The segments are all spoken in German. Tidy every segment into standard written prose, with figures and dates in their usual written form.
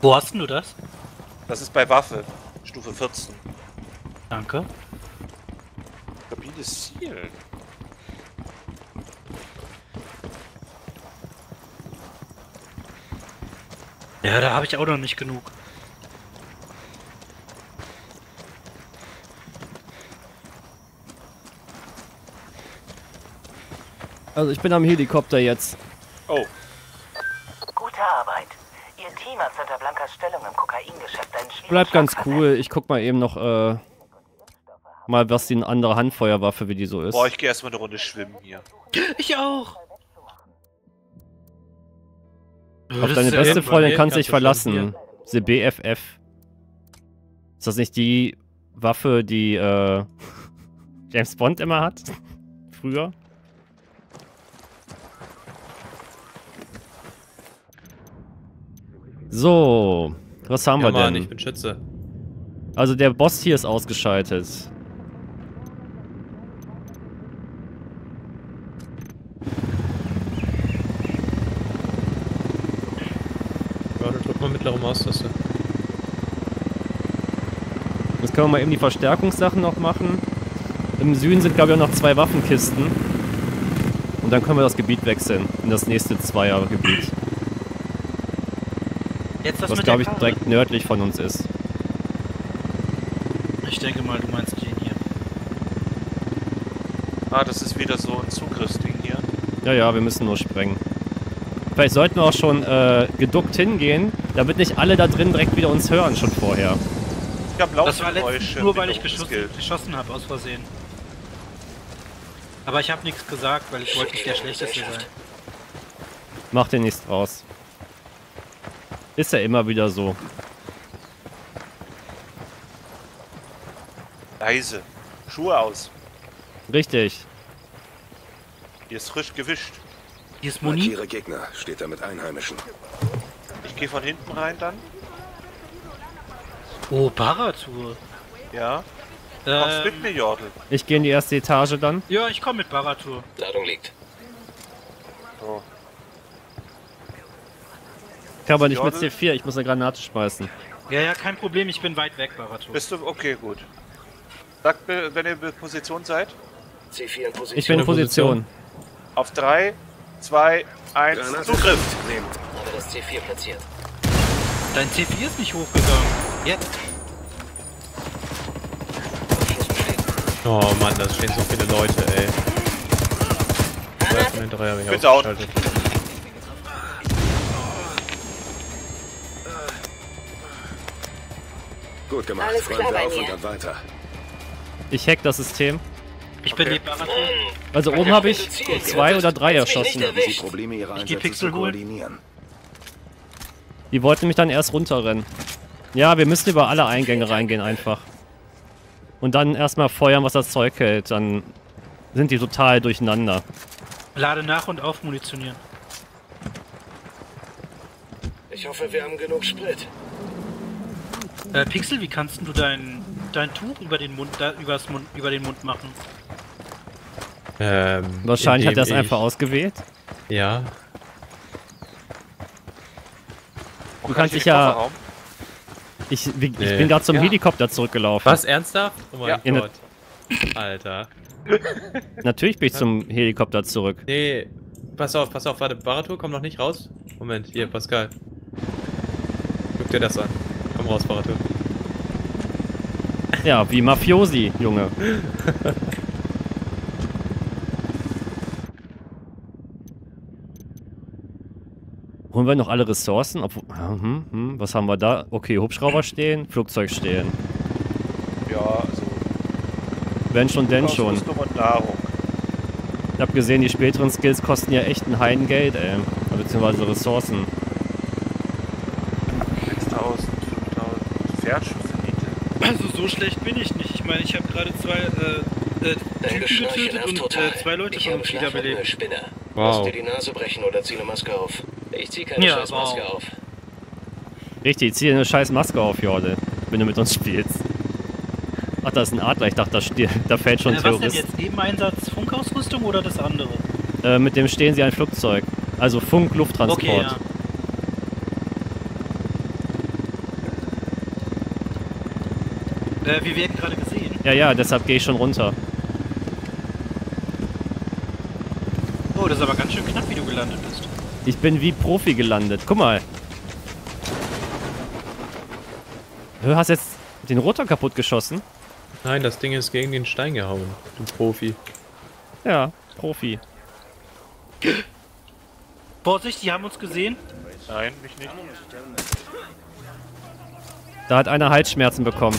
Wo hast denn du das? Das ist bei Waffe. Stufe 14. Danke. Stabiles Ziel. Ja, da habe ich auch noch nicht genug. Also ich bin am Helikopter jetzt. Oh. Gute Arbeit. Ihr Team hat Santa Blancas Stellung im Kokaingeschäft einen schwierigen Bleibt ganz Schlag cool. Ich guck mal eben noch mal, was die andere Handfeuerwaffe, wie die so ist. Boah, ich gehe erstmal eine Runde schwimmen hier. Ich auch. Auf deine beste Freundin kannst du dich verlassen. The BFF. Ist das nicht die Waffe, die James Bond immer hat? Früher? So, was haben wir Mann, denn? ich bin Schütze. Also der Boss hier ist ausgeschaltet. Warte, drück mal mittlere Maustaste. Jetzt können wir mal eben die Verstärkungssachen noch machen. Im Süden sind, glaube ich, auch noch 2 Waffenkisten. Und dann können wir das Gebiet wechseln. In das nächste Zweiergebiet. Jetzt das Was, mit glaube ich, der Karre. direkt nördlich von uns ist. Ich denke mal, du meinst den hier. Ah, das ist wieder so ein Zugriffsding hier. Ja, ja, wir müssen nur sprengen. Vielleicht sollten wir auch schon geduckt hingehen, damit nicht alle da drin direkt wieder uns hören, schon vorher. Ich habe Das war letztens Laufgeräusche. nur, weil ich Hintergrund geschossen habe, aus Versehen. Aber ich habe nichts gesagt, weil ich wollte nicht der Schlechteste sein. Mach dir nichts draus. Ist ja immer wieder so. Leise. Schuhe aus. Richtig. Hier ist frisch gewischt. Hier ist Muni. Markiere Gegner, steht da mit Einheimischen. Ich gehe von hinten rein dann. Oh, Baratur. Ja. Kommst mit mir, Jordel? Ich gehe in die erste Etage dann. Ja, ich komme mit Baratur. Ladung liegt. So. Ich kann aber nicht mit Jordel? C4, ich muss eine Granate schmeißen. Ja, ja, kein Problem, ich bin weit weg, Baratur. Bist du? Okay, gut. Sagt mir, wenn ihr in Position seid. C4 in Position. Ich bin in Position. Auf 3, 2, 1, Granate. Zugriff! Nehmt. Habe das C4 platziert. Dein C4 ist nicht hochgegangen. Jetzt. Oh Mann, da stehen so viele Leute, ey. Zwei von den 3 habe ich Bin down. ausgeschaltet. Gut gemacht. Alles Räumen klar wir bei auf mir. und dann weiter. Ich hack das System. Ich bin die Baratur. Also oben habe ich 2 oder 3 erschossen. Haben Sie Probleme, Ihre Ich geh Einsätze Pixel zu holen. koordinieren? Die wollten mich dann erst runterrennen. Ja, wir müssen über alle Eingänge reingehen einfach. Und dann erstmal feuern, was das Zeug hält. Dann sind die total durcheinander. Lade nach und auf munitionieren. Ich hoffe, wir haben genug Sprit. Pixel, wie kannst du dein Tuch über den Mund, über den Mund machen? Wahrscheinlich hat er es indem einfach ausgewählt. Ja. Du kannst dich ja... Kofferraum? Ich bin gerade zum Ja. Helikopter zurückgelaufen. Was, ernsthaft? Oh mein Ja. Gott. Alter. Natürlich bin ich zum Helikopter zurück. Nee, pass auf, warte, Baratur, komm noch nicht raus. Moment, hier, Pascal. Guck dir das an. Komm raus, Baratur. Ja, wie Mafiosi, Junge. Holen wir noch alle Ressourcen? Was haben wir da? Okay, Hubschrauber stehen, Flugzeug stehen. Ja, also. Wenn schon, denn schon. Ausrüstung und Nahrung. Ich hab gesehen, die späteren Skills kosten ja echt ein Heidengeld, ey. Beziehungsweise Ressourcen. 6000, 5000. Pferdschusselite. Also so schlecht bin ich nicht. Ich meine, ich habe gerade 2 Typen getötet und 2 Leute von uns wiederbelebt. Spinner. Wow. Lass dir die Nase brechen oder zieh eine Maske auf. Ich zieh keine Ja, scheiß Maske wow. auf. Richtig, zieh dir eine scheiß Maske auf, Jorde, wenn du mit uns spielst. Ach, da ist ein Adler. Ich dachte, da fällt schon ein Was denn Terrorist. jetzt? Nebeneinsatz Funkausrüstung oder das andere? Mit dem stehen sie ein Flugzeug. Also Funk-Lufttransport. Okay, ja. Wir werden gerade gesehen. Ja, deshalb gehe ich schon runter. Oh, das ist aber ganz schön knapp, wie du gelandet bist. Ich bin wie Profi gelandet. Guck mal. Du hast jetzt den Rotor kaputt geschossen? Nein, das Ding ist gegen den Stein gehauen. Du Profi. Ja, Profi. Vorsicht, die haben uns gesehen. Nein, mich nicht. Da hat einer Halsschmerzen bekommen.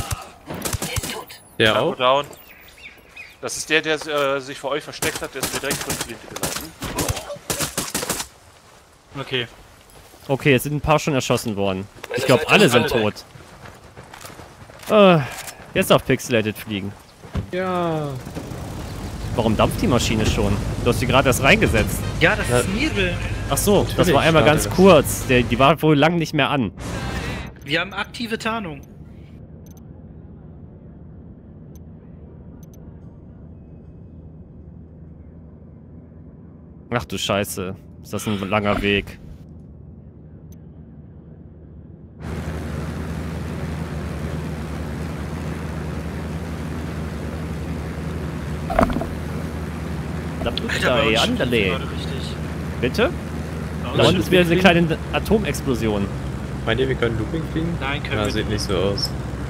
Der Taco auch? down. Das ist der sich vor euch versteckt hat, der ist mir direkt von der Flinte gelaufen. Okay. Okay, jetzt sind ein paar schon erschossen worden. Ich glaube, alle sind tot. Jetzt auf Pixelated fliegen. Ja. Warum dampft die Maschine schon? Du hast sie gerade erst reingesetzt. Ja, das ist Nebel. Ach so, das Natürlich war einmal startet ganz das. kurz. Die war wohl lang nicht mehr an. Wir haben aktive Tarnung. Ach du Scheiße. Ist das ein langer Weg. Alter, bei uns stimmt Andale. gerade richtig. Bitte? Bei Da uns unten ist wieder eine kleine Atomexplosion. Meint ihr, wir können Looping fliegen? Nein, können Ja, wir sieht nicht so aus.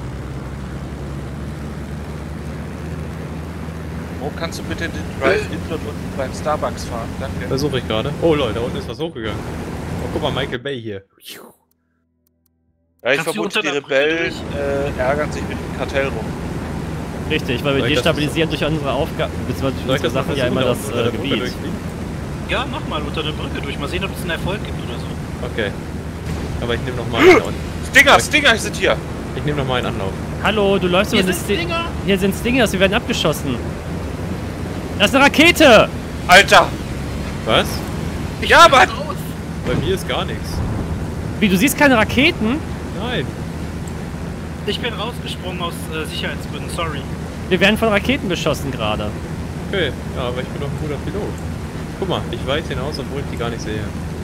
Wo kannst du bitte den Drive-In dort unten beim Starbucks fahren? Danke. Versuche ich gerade. Oh Leute, da unten ist was hochgegangen. Oh, guck mal, Michael Bay hier. Ja, ich Kannst du vermute, unter die der Brücke Rebellen ärgern sich mit dem Kartell rum. Richtig, weil wir Soll ich das- destabilisieren durch unsere Aufgaben, beziehungsweise durch Soll ich unsere das mal Sachen ja immer das versuchen, unter der Brücke Gebiet. durchfliegen? Ja, mach mal unter der Brücke durch. Mal sehen, ob es einen Erfolg gibt oder so. Okay. Aber ich nehme nochmal einen Anlauf. Stinger sind hier! Ich nehme nochmal einen Anlauf. Hallo, du läufst Hier über sind das Dinger! Hier sind Stingers, wir werden abgeschossen. Das ist eine Rakete! Alter! Was? Ja, Mann! Bei mir ist gar nichts. Wie, du siehst keine Raketen? Nein. Ich bin rausgesprungen aus Sicherheitsgründen, sorry. Wir werden von Raketen beschossen gerade. Okay, ja, aber ich bin doch ein guter Pilot. Guck mal, ich weit hinaus, obwohl ich die gar nicht sehe.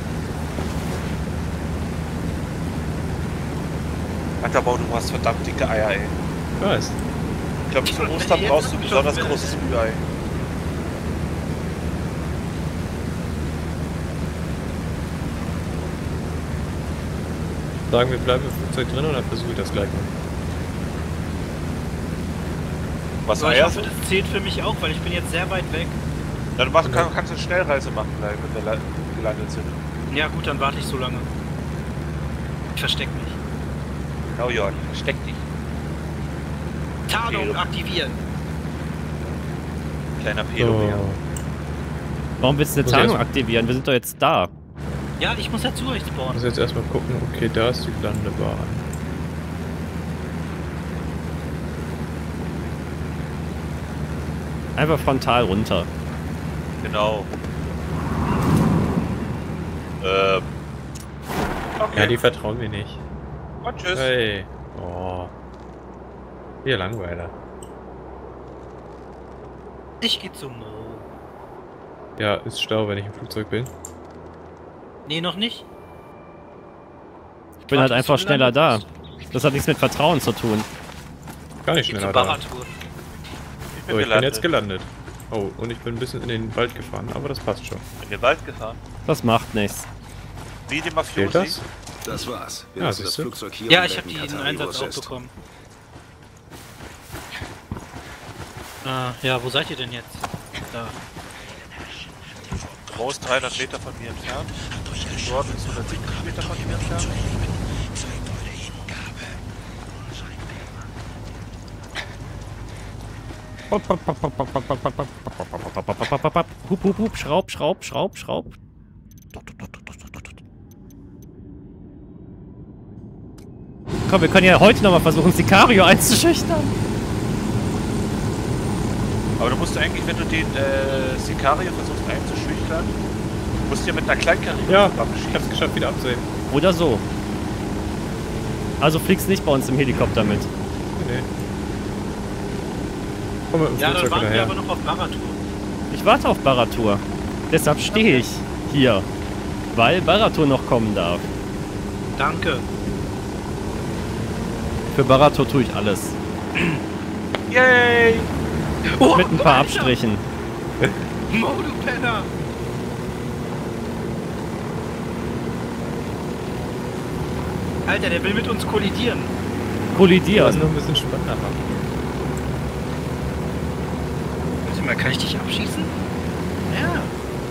Alter, Bau, du hast verdammt dicke Eier, ey. Ich weiß. Ich glaube, zu Ostern brauchst du ein besonders großes Ü-Ei. Sagen wir bleiben im Flugzeug drin oder versuche ich das gleich mal? Was Aber ich Eier hoffe, sind? das zählt für mich auch, weil ich bin jetzt sehr weit weg. Dann kannst du eine Schnellreise machen, gleich, wenn wir gelandet sind. Ja gut, dann warte ich so lange. Ich versteck mich. Genau, Jörn, versteck dich. Tarnung Okay. aktivieren. Kleiner Pedo. Warum willst du eine Muss ich Tarnung erst- aktivieren? Wir sind doch jetzt da. Ja, ich muss ja zu euch Ich spawnen. muss jetzt erstmal gucken, okay, da ist die Landebahn. Einfach frontal runter. Genau. Okay. Ja, die vertrauen mir nicht. Und tschüss. Hey. Oh. Hier Langweiler. Ich geh zum Mo. Ja, ist Stau, wenn ich im Flugzeug bin. Nee, noch nicht. Ich bin halt Warte, einfach bis du schneller da. gelandet Das hat nichts mit Vertrauen zu tun. Gar nicht Geh schneller zur da. Baratur. So, ich bin jetzt gelandet. Oh, und ich bin ein bisschen in den Wald gefahren, aber das passt schon. In den Wald gefahren. Das macht nichts. Wie die Fehlt Mafiosi. das? Das war's. Wir Ja, lassen das siehst du? Flugzeug hier Ja, und ich habe melden den Katari, wo Einsatz es auch ist. bekommen. Ja, wo seid ihr denn jetzt? Da. Mo ist 300 Meter von mir entfernt. Dort ist 170 Meter von mir entfernt. Hup, hup, hup, schraub, schraub, schraub, schraub. Komm, wir können ja heute nochmal versuchen, Sicario einzuschüchtern. Aber du musst eigentlich, wenn du den Sicario versuchst einzuschüchtern, musst du ja mit einer Kleinkarier Ja, ich hab's geschafft, wieder abzuheben. Oder so. Also fliegst nicht bei uns im Helikopter mit. Nee. Komm mit dem Ja, dann Flugzeug warten wir hinterher. aber noch auf Baratur. Ich warte auf Baratur. Deshalb stehe ich hier. Weil Baratur noch kommen darf. Danke. Für Baratur tue ich alles. Yay! Oh, Mit ein paar Alter! Abstrichen. Mo, du Penner! Alter, der will mit uns kollidieren. Kollidieren. nur ein bisschen spannender machen. Warte mal, kann ich dich abschießen? Ja.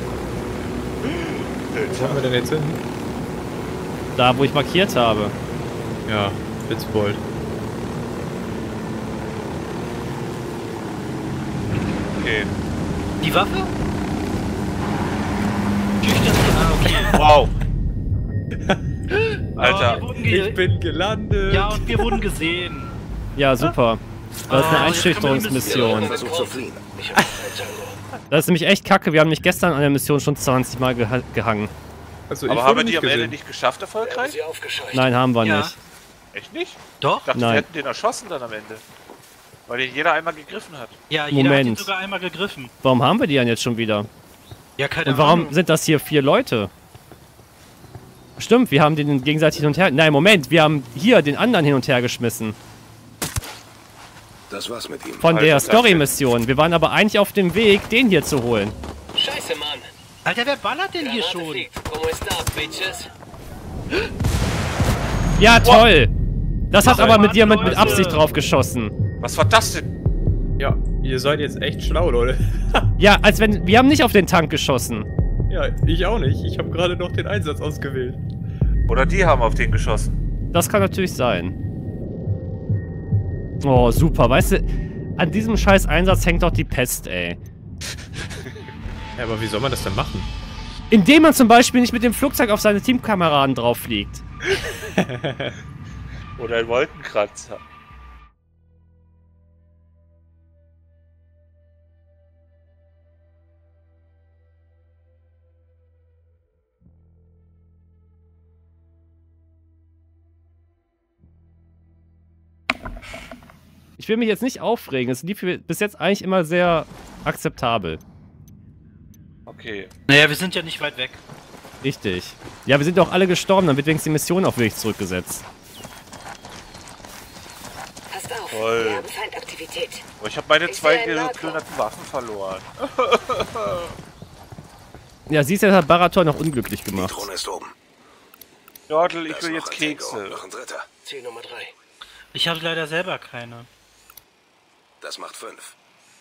Wo haben wir denn jetzt hin? Da, wo ich markiert habe. Ja, Blitzbolt. Okay. Die Waffe? Schüchtern. Ah, okay. Wow. Oh, Alter. wir wurden Ich bin gelandet! ja, und wir wurden gesehen. Ja, super. Das ist eine Ah, Einschüchterungsmission. Versucht zu fliehen. Ich habe kein Tango. Das ist nämlich echt kacke. Wir haben mich gestern an der Mission schon 20 Mal gehangen. Also, Aber ich haben wurde wir die am gesehen. Ende nicht geschafft, Wir haben erfolgreich? sie aufgescheucht. Nein, haben wir Ja. nicht. Echt nicht? Doch? Ich dachte, Nein. wir hätten den erschossen dann am Ende. Weil den jeder einmal gegriffen hat. Ja, jeder hat ihn Moment. sogar einmal gegriffen. Warum haben wir die dann jetzt schon wieder? Ja, keine Und warum Ahnung. sind das hier 4 Leute? Stimmt, wir haben den gegenseitig hin und her... Nein, Moment, wir haben hier den anderen hin und her geschmissen. Das war's mit ihm. Von Alter, der das Story-Mission. Wir waren aber eigentlich auf dem Weg, den hier zu holen. Scheiße, Mann. Alter, wer ballert denn hier Granate schon? fliegt. Como está, bitches? Ja, toll! Das hat Ach, aber mit Mann, jemand mit Leute. Absicht drauf geschossen. Was war das denn? Ja, ihr seid jetzt echt schlau, Leute. Ja, als wenn... Wir haben nicht auf den Tank geschossen. Ja, ich auch nicht. Ich habe gerade noch den Einsatz ausgewählt. Oder die haben auf den geschossen. Das kann natürlich sein. Oh, super. Weißt du, an diesem scheiß Einsatz hängt doch die Pest, ey. Ja, aber wie soll man das denn machen? Indem man zum Beispiel nicht mit dem Flugzeug auf seine Teamkameraden drauf fliegt. Oder ein Wolkenkratzer. Ich will mich jetzt nicht aufregen. Es lief bis jetzt eigentlich immer sehr akzeptabel. Okay. Naja, wir sind ja nicht weit weg. Richtig. Ja, wir sind doch alle gestorben, dann wird wenigstens die Mission auf wirklich zurückgesetzt. Passt auf, Toll. wir haben Feindaktivität. Aber ich habe meine Ich 2 sehe einen geplünderten Waffen verloren. Ja, siehst du, das hat Barator noch unglücklich Die gemacht. Drohne ist oben. Jordel, Da ich ist will noch jetzt ein Tango. Kekse. Noch ein dritter. Ziel Nummer 3. Ich habe leider selber keine. Das macht 5.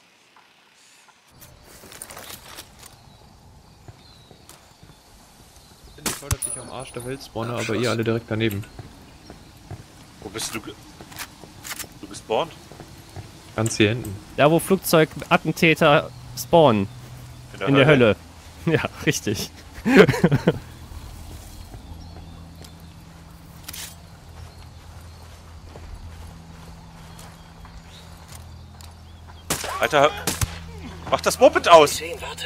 Finde ich toll, dass ich am Arsch der Welt spawne, aber ihr alle direkt daneben. Wo bist du? Du gespawnt? Ganz hier hinten. Da, wo Flugzeugattentäter spawnen. In der Hölle. Ja, richtig. Alter, mach das Moped aus! Sehen, warte.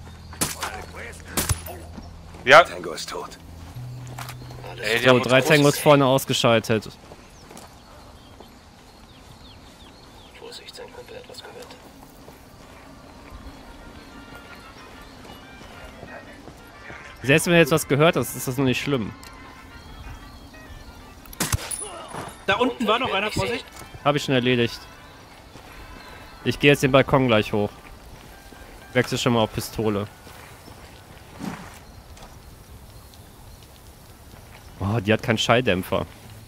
Ja, Tango ist tot. Alles ey, die So, haben uns 3 groß- Tangos vorne ausgeschaltet. Vorsicht, sein Kumpel hat was gehört. Selbst wenn er jetzt was gehört hat, ist das noch nicht schlimm. Da unten war noch einer, Vorsicht. Habe ich schon erledigt. Ich gehe jetzt den Balkon gleich hoch. Wechsel schon mal auf Pistole. Oh, die hat keinen Schalldämpfer.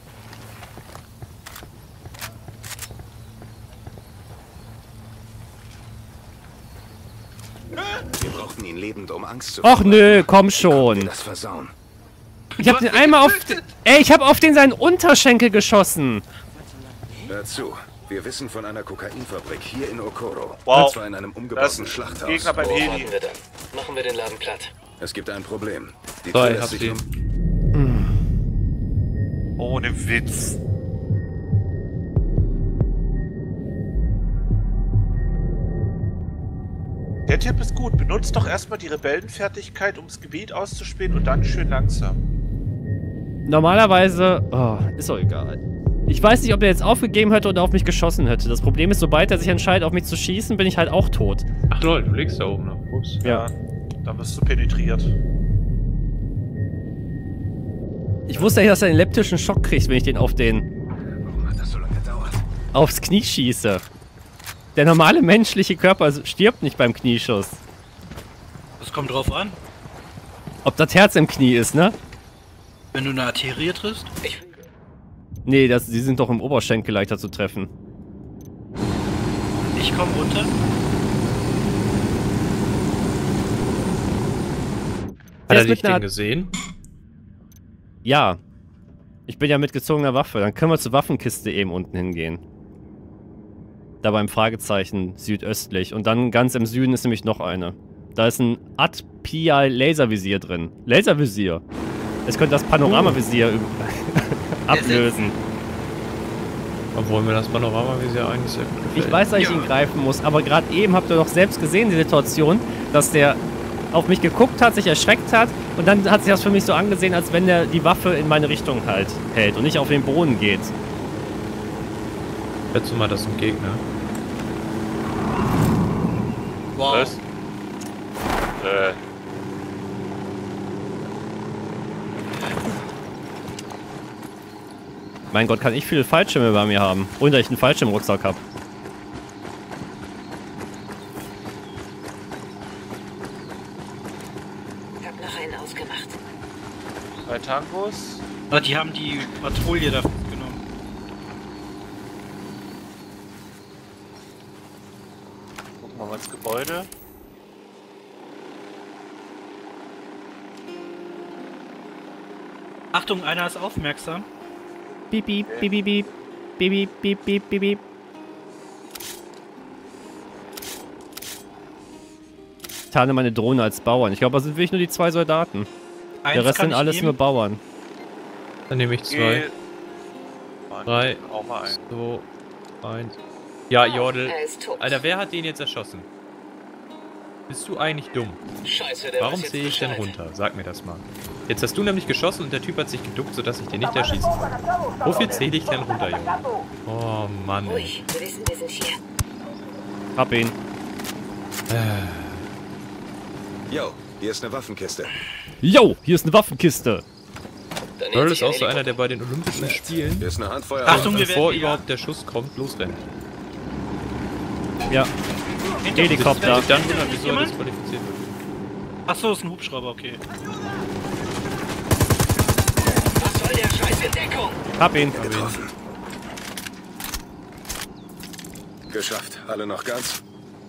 Wir brauchten ihn lebend, um Angst zu Och nö, komm Wir schon. das versauen. Ich hab den einmal auf... Ey, ich hab auf den seinen Unterschenkel geschossen. Hör zu. Wir wissen von einer Kokainfabrik hier in Okoro. Wow. Und zwar in einem Das ist umgebauten ein Schlachthaus. Gegner beim Heli. Warten wir dann. Machen wir den Laden platt. Es gibt ein Problem. Die So, Tür ich lässt hab sich sie. Ohne Witz. Der Tipp ist gut. Benutzt doch erstmal die Rebellenfertigkeit, um das Gebiet auszuspähen und dann schön langsam. Normalerweise... Oh, ist doch egal. Ich weiß nicht, ob er jetzt aufgegeben hätte oder auf mich geschossen hätte. Das Problem ist, sobald er sich entscheidet, auf mich zu schießen, bin ich halt auch tot. Ach lol, du liegst da oben noch. Ups. Ja. Da wirst du penetriert. Ich wusste nicht, dass er einen leptischen Schock kriegt, wenn ich den auf den... Warum hat das so lange gedauert? aufs Knie schieße. Der normale menschliche Körper stirbt nicht beim Knieschuss. Das kommt drauf an. Ob das Herz im Knie ist, ne? Wenn du eine Arterie triffst? Nee, die sind doch im Oberschenkel leichter zu treffen. Ich komm runter. Hat er dich denn gesehen? Ja. Ich bin ja mit gezogener Waffe. Dann können wir zur Waffenkiste eben unten hingehen. Da beim Fragezeichen südöstlich. Und dann ganz im Süden ist nämlich noch eine. Da ist ein AT-PI Laservisier drin. Laservisier. Es könnte das Panoramavisier ablösen. Obwohl mir das Panoramavisier eigentlich sehr gut gefällt. Ich weiß, dass ich ihn greifen muss, aber gerade eben habt ihr doch selbst gesehen, die Situation, dass der auf mich geguckt hat, sich erschreckt hat und dann hat sich das für mich so angesehen, als wenn der die Waffe in meine Richtung halt hält und nicht auf den Boden geht. Schätze mal, das ist ein Gegner. Wow. Was? Mein Gott, kann ich viele Fallschirme bei mir haben, ohne dass ich einen Fallschirmrucksack habe. Ich hab noch einen ausgemacht. 2 Tangos. Ah, die haben die Patrouille da genommen. Gucken wir mal ins Gebäude. Achtung, einer ist aufmerksam. Piep, piep, piep, piep, piep, piep, piep, piep, piep, piep. Ich tarne meine Drohne als Bauern. Ich glaube, das sind wirklich nur die 2 Soldaten. Der Rest sind alles nur Bauern. Dann nehme ich 2. 3. Auch mal ein. 2. 1. Ja, Jordel. Er ist tot. Alter, wer hat den jetzt erschossen? Bist du eigentlich dumm? Scheiße, der Warum weiß jetzt sehe ich denn Bescheid. runter? Sag mir das mal. Jetzt hast du nämlich geschossen und der Typ hat sich geduckt, sodass ich den nicht erschießen konnte. Wofür zähle ich denn runter, Junge? Oh Mann, ey. Ruhig, wir wissen, wir sind hier. Hab ihn. Yo, hier ist eine Waffenkiste. Yo, hier ist eine Waffenkiste. Earl ist auch so einer, der bei den Olympischen Spielen, Hier ist eine Handfeuer. Achtung, wir bevor werden überhaupt der Schuss kommt, losrennt. Ja, Helikopter. Dann wundert, wieso er disqualifiziert wird. Achso, ist ein Hubschrauber, okay. Was soll der Scheiß in Deckung? Hab ihn. Getroffen. Geschafft. Alle noch ganz?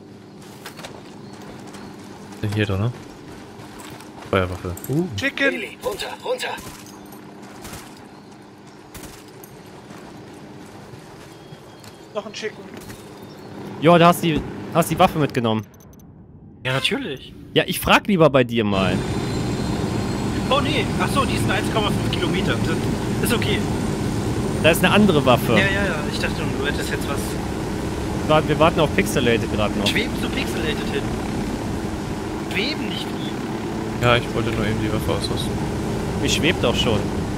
Sind hier drin, ne? Feuerwaffe. Chicken! Billy, runter, runter. Noch ein Chicken. Jo, da hast die Waffe mitgenommen. Ja, natürlich. Ja, ich frag lieber bei dir mal. Oh nee, achso, die sind 1,5 Kilometer. Das ist okay. Da ist eine andere Waffe. Ja, ich dachte, du hättest jetzt was. Wir warten auf Pixelated gerade noch. Schweben zu Pixelated hin. Schweben, nicht fliegen. Ja, ich wollte nur eben die Waffe ausrüsten. Ich schweb doch schon.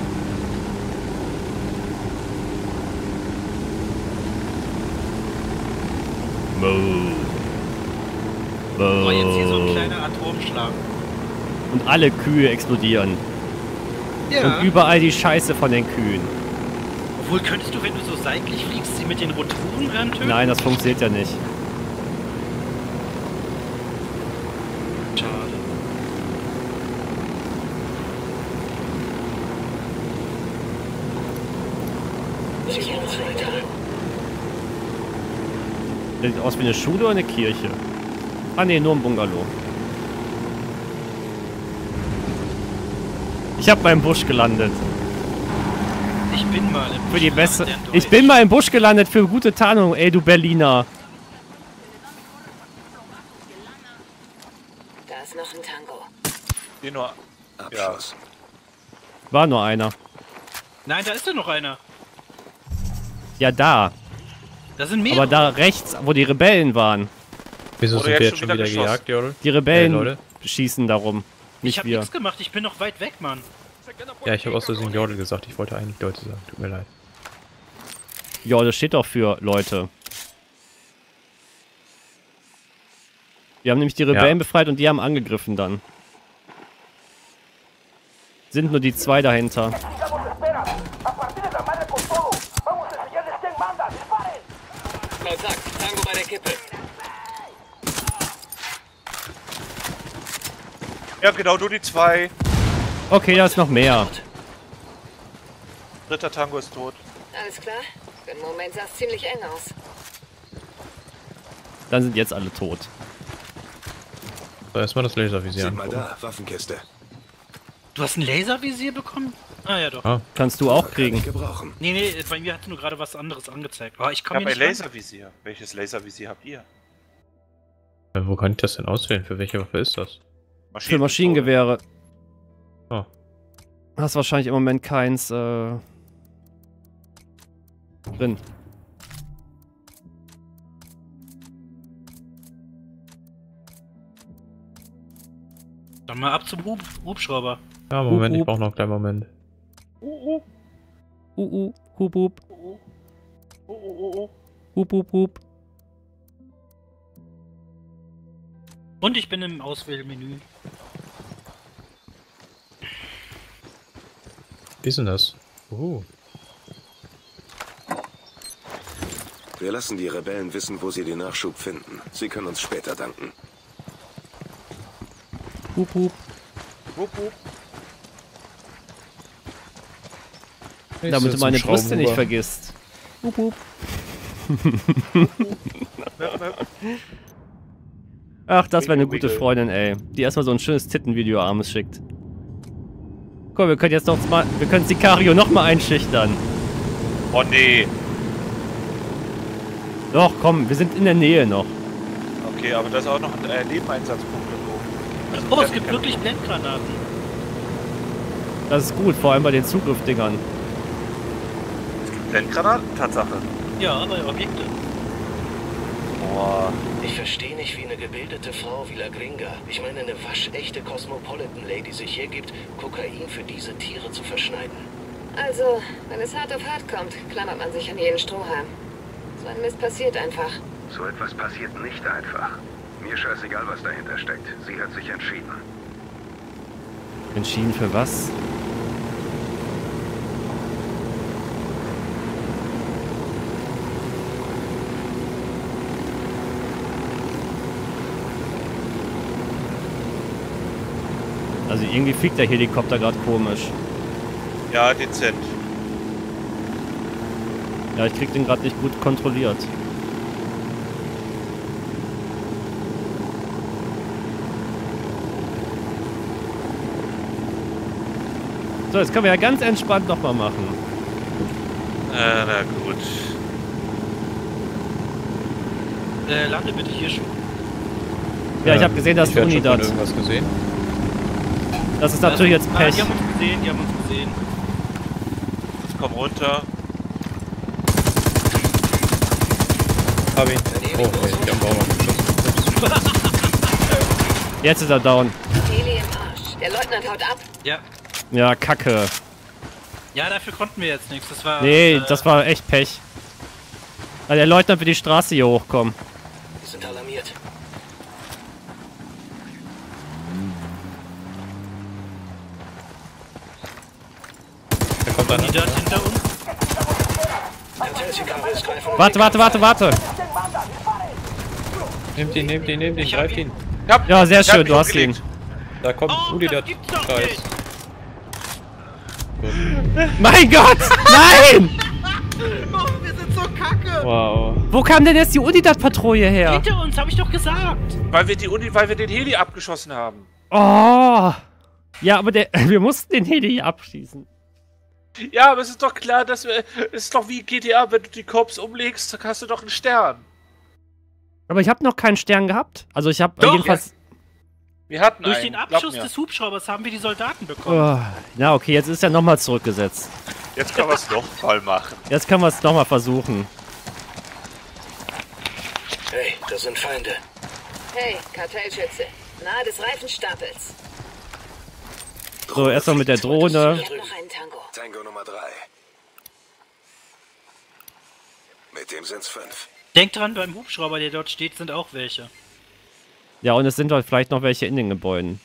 Oh, jetzt hier so ein kleiner Atomschlag. Und alle Kühe explodieren. Ja. Und überall die Scheiße von den Kühen. Obwohl, könntest du, wenn du so seitlich fliegst, sie mit den Rotoren töten? Nein, das funktioniert ja nicht. Schade. Sicherungsleiter. Sieht aus wie eine Schule oder eine Kirche? Ah ne, nur ein Bungalow. Ich hab mal im Busch gelandet. Ich bin mal im Für die Busch beste. gelandet, Ich bin mal im Busch gelandet für gute Tarnung, ey du Berliner. Da ist noch ein Tango. Hier nur. Abschluss. War nur einer. Nein, da ist ja noch einer. Ja, da. Da sind mehrere. Aber da rechts, wo die Rebellen waren. Wieso Wurde sind wir jetzt jetzt schon schon wieder wieder gejagt, Jodel? Die Rebellen Leute. schießen darum. ich Nicht hab wir. nichts gemacht, ich bin noch weit weg, Mann. Ja, ich habe aus Versehen Jodel gesagt. Ich wollte eigentlich Leute sagen. Tut mir leid. Ja, das steht doch für Leute. Wir haben nämlich die Rebellen befreit und die haben angegriffen dann. Sind nur die 2 dahinter. Ja, genau, nur die 2. Okay, da ist noch mehr. Dritter Tango ist tot. Alles klar? Für den Moment sah es ziemlich eng aus. Dann sind jetzt alle tot. So, erstmal das Laservisier Seht mal angucken. da, Waffenkiste. Du hast ein Laservisier bekommen? Ah ja doch. Ah. Kannst du auch Kann kriegen. ich gebrauchen. Nee, bei mir hat nur gerade was anderes angezeigt. Oh, ich Ich kann habe mir ein nicht ran. Laservisier. Welches Laservisier habt ihr? Wo kann ich das denn auswählen? Für welche Waffe ist das? Für Maschinengewehre. Oh. Hast wahrscheinlich im Moment keins drin. Dann mal ab zum Hubschrauber. Ja, Moment, Hup. ich brauche noch einen kleinen Moment. Hup, hup. Hup, hup, hup. Und ich bin im Auswählmenü. Wie ist denn das? Wir lassen die Rebellen wissen, wo sie den Nachschub finden. Sie können uns später danken. Hup, hup. Damit du meine Brüste nicht vergisst. Hup, hup. Ach, das wäre eine gute Freundin, ey. Die erstmal so ein schönes Tittenvideo abends schickt. Komm, wir können jetzt noch mal. Wir können Sicario noch mal einschüchtern. Oh nee. Doch, komm, wir sind in der Nähe noch. Okay, aber da ist auch noch ein Nebeneinsatzpunkt irgendwo. Oh, es gibt wirklich Blendgranaten. Das ist gut, vor allem bei den Zugriffdingern. Blendgranaten? Tatsache. Ja, bei Objekte. Boah. Ich verstehe nicht, wie eine gebildete Frau wie La Gringa, ich meine eine waschechte Cosmopolitan-Lady sich hergibt, Kokain für diese Tiere zu verschneiden. Also, wenn es hart auf hart kommt, klammert man sich an jeden Strohhalm. So ein Mist passiert einfach. So etwas passiert nicht einfach. Mir scheißegal, was dahinter steckt. Sie hat sich entschieden. Entschieden für was? Also irgendwie fliegt der Helikopter gerade komisch. Ja, dezent. Ja, ich krieg den gerade nicht gut kontrolliert. So, jetzt können wir ja ganz entspannt nochmal machen. Na gut. Lande bitte hier schon. Ja, ich habe gesehen, dass ich werd schon Unidat. von irgendwas gesehen. Das ist natürlich jetzt Ah, Pech. die haben uns gesehen. Komm runter. Hab ihn. Oh, nee, ich hab auch noch geschossen. Jetzt ist er down. Heli im Arsch. Der Leutnant haut ab. Ja. Ja, kacke. Ja, dafür konnten wir jetzt nichts. Das war. Nee, das war echt Pech. Also der Leutnant wird die Straße hier hochkommen. Wir sind alarmiert. Da kommt einer. Unidat hinter uns. Kartellsicarios greifen. Warte. Nehmt ihn, greift ihn. Ja, sehr Ich hab schön, mich du hast ihn. umgelegt. Da kommt Oh, Uli, das der gibt's doch Scheiß. nicht. Mein Gott! Nein! Oh, wir sind so kacke. Wow. Wo kam denn jetzt die Unidat-Patrouille her? Hinter uns, habe ich doch gesagt. Weil wir den Heli abgeschossen haben. Oh! Ja, aber wir mussten den Heli abschießen. Ja, aber es ist doch klar, dass es ist doch wie GTA, wenn du die Cops umlegst, hast du doch einen Stern. Aber ich habe noch keinen Stern gehabt. Also ich habe Doch. jedenfalls... Wir hatten Durch einen, den glaub Abschuss mir. des Hubschraubers haben wir die Soldaten bekommen. Oh, na okay, jetzt ist er nochmal zurückgesetzt. Jetzt können wir es noch mal machen. Jetzt können wir es nochmal versuchen. Hey, das sind Feinde. Hey, Kartellschütze. Nahe des Reifenstapels. So, erstmal mit der Drohne. Ich hab noch einen Tango. Tango Nummer 3. Mit dem sind's 5. Denkt dran, beim Hubschrauber, der dort steht, sind auch welche. Ja, und es sind halt vielleicht noch welche in den Gebäuden.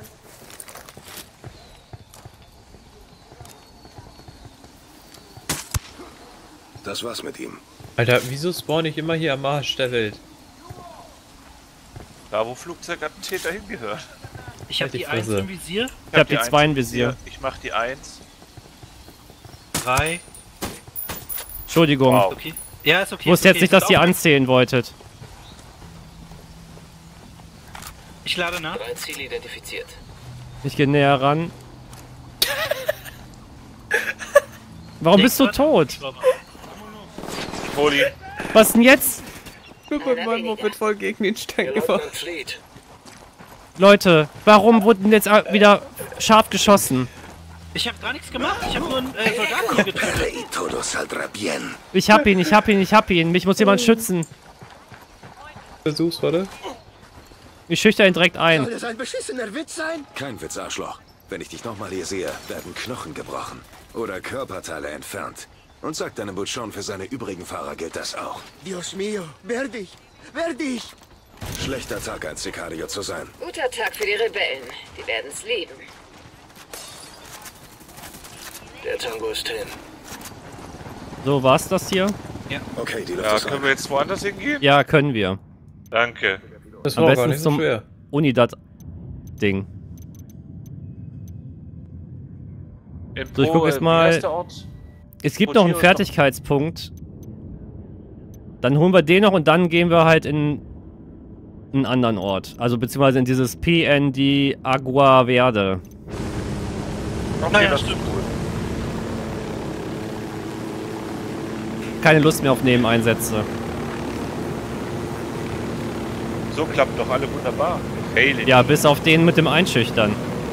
Das war's mit ihm. Alter, wieso spawn ich immer hier am Arsch der Welt? Da, wo Flugzeugattentäter hingehört. Ich hab die 1 im Visier. Ich hab die 2 im Visier. Ich mach die 1. 3. Entschuldigung. Wow. Okay. Ja, ist okay. Ich wusste jetzt nicht, dass ihr anzählen wolltet. Ich lade nach. 3 Ziele identifiziert. Ich gehe näher ran. Warum bist du tot? Hol ihn. Was denn jetzt? Ich bin mit meinem Moped voll gegen den Stein gefahren. Leutnant Fleet. Leute, warum wurden jetzt wieder scharf geschossen? Ich hab gar nichts gemacht. Ich hab nur einen Soldaten hier getötet. Ich hab ihn. Mich muss jemand schützen. Versuch's, warte. Ich schüchter ihn direkt ein. Soll das ein beschissener Witz sein? Kein Witz, Arschloch. Wenn ich dich nochmal hier sehe, werden Knochen gebrochen. Oder Körperteile entfernt. Und sag deinem Butchon, für seine übrigen Fahrer gilt das auch. Dios mio, werde ich. Schlechter Tag, ein Sicario zu sein. Guter Tag für die Rebellen. Die werden's lieben. Der Tango ist hin. So, war's das hier? Okay, die Luft Ja, ist können rein. wir jetzt woanders hingehen? Ja, können wir. Danke. Das Am war auch besten gar nicht so zum schwer. Unidat-Ding. In So, ich guck jetzt mal. wie heißt der Ort? Es gibt noch einen Potier ist Fertigkeitspunkt. Dann holen wir den noch und dann gehen wir halt in einen anderen Ort. Also beziehungsweise in dieses PND Agua Verde. Okay, Naja, das stimmt. ist cool. Keine Lust mehr auf Nebeneinsätze. So klappt doch alle wunderbar. Failing. Ja, bis auf den mit dem Einschüchtern.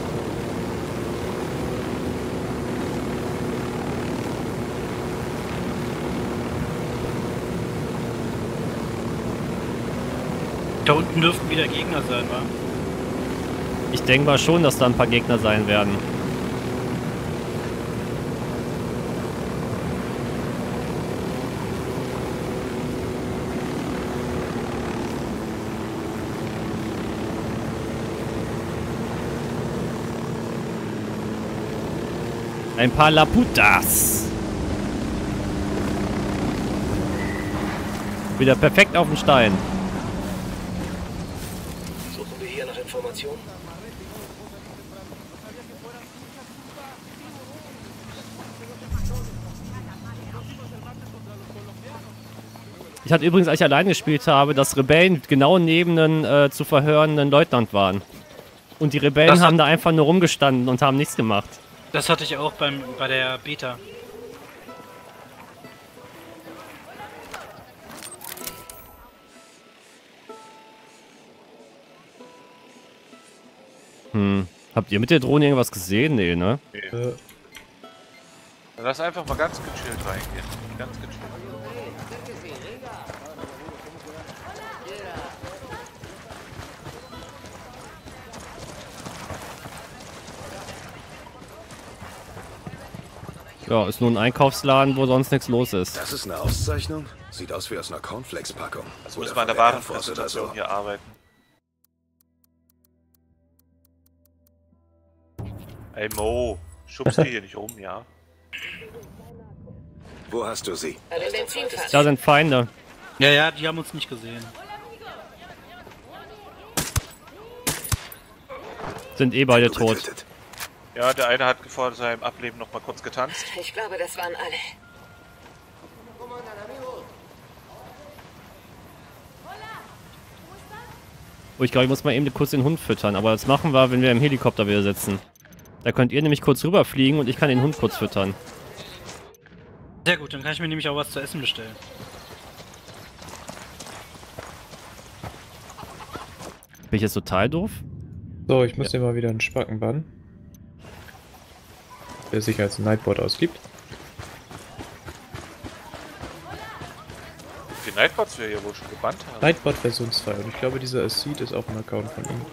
Da unten dürften wieder Gegner sein, wa? Ich denke mal schon, dass da ein paar Gegner sein werden. Ein paar Laputas. Wieder perfekt auf den Stein. Suchen wir hier nach Informationen? Ich hatte übrigens, als ich allein gespielt habe, dass Rebellen genau neben einem zu verhörenden Leutnant waren. Und die Rebellen haben da einfach nur rumgestanden und haben nichts gemacht. Das hatte ich auch bei der Beta. Habt ihr mit der Drohne irgendwas gesehen? Nee, ne? Dann lass einfach mal ganz gechillt reingehen. Ganz gechillt. Ja, ist nur ein Einkaufsladen, wo sonst nichts los ist. Das ist eine Auszeichnung? Sieht aus wie aus einer Cornflakes-Packung. Das Oder müssen wir an der von Air Force oder Warenpräsentation so. hier arbeiten. Ey Mo, schubst die hier nicht um, ja? Wo hast du sie? An den Benzinfass. Da sind Feinde. Ja, die haben uns nicht gesehen. Sind eh beide Du tot. getötet. Ja, der eine hat vor seinem Ableben noch mal kurz getanzt. Ich glaube, das waren alle. Oh, ich glaube, ich muss mal eben kurz den Hund füttern. Aber das machen wir, wenn wir im Helikopter wieder sitzen. Da könnt ihr nämlich kurz rüberfliegen und ich kann den Hund kurz füttern. Sehr gut, dann kann ich mir nämlich auch was zu essen bestellen. Bin ich jetzt total doof? So, ich muss dir mal wieder einen Spacken bannen. Der sich als Nightbot ausgibt. Die Nightbots wir hier wohl schon gebannt haben. Nightbot Version 2 und ich glaube dieser Seed ist auch ein Account von ihm.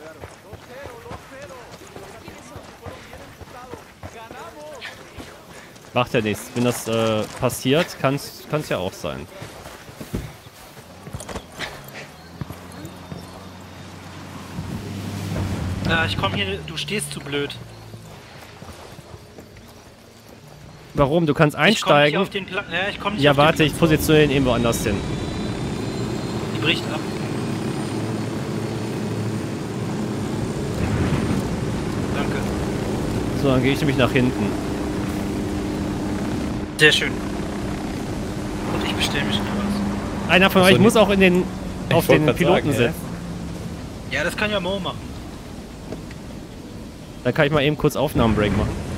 Macht ja nichts. Wenn das passiert, kann's ja auch sein. Ich komm hier, du stehst zu blöd. Warum? Du kannst einsteigen. Ich komm nicht Ja, auf den warte, ich positioniere ihn irgendwo anders hin. Die bricht ab. So, dann gehe ich nämlich nach hinten. Sehr schön. Und ich bestelle mich noch was. Einer von euch muss auch in den auf den Piloten sitzen. Ja, das kann ja Mo machen. Dann kann ich mal eben kurz Aufnahmenbreak machen.